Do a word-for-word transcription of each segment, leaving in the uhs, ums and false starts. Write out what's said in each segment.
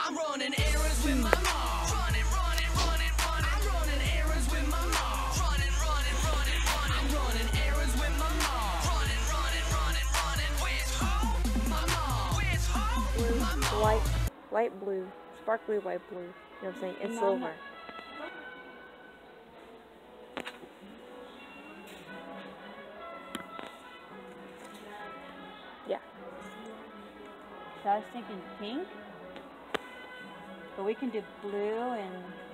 I'm running errands with my mom. Running, running, running, running. I'm running errands with my mom. Running, running, running, running. I'm running errands with my mom. Running, running, running, running. With who? My mom. With who? Blue, My mom. white, light blue, sparkly white blue. You know what I'm saying? It's silver. Yeah. So I was thinking pink, but we can do blue and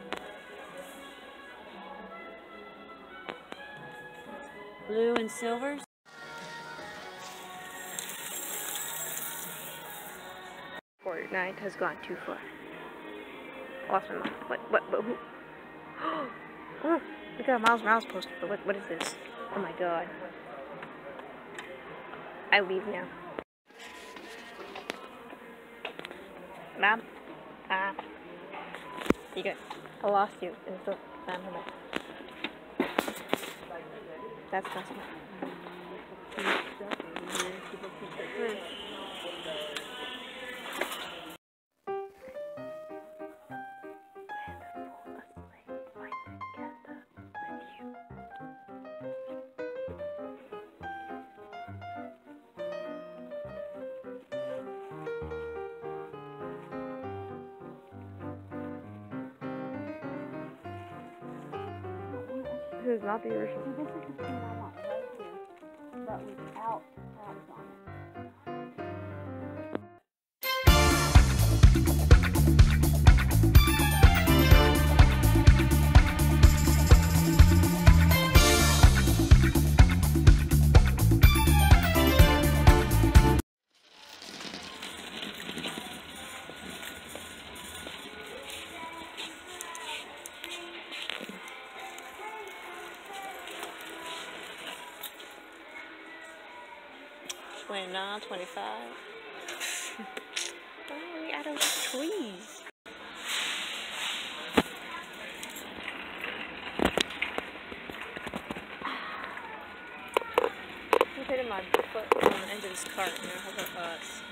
blue and silvers. Fortnite has gone too far. Lost my mind. What? What? What? Who? Oh, look at a Miles Morales poster. But what? What is this? Oh my god. I leave now. Mom? Ah. You good? I lost you in the store. Mom, come back. That's possible. Mm. This is not the original. This is the thing I want right here, but without tabs on it. twenty-nine, twenty-five. Why are we out of trees? I'm putting my foot on the end of this cart, you know, how about us?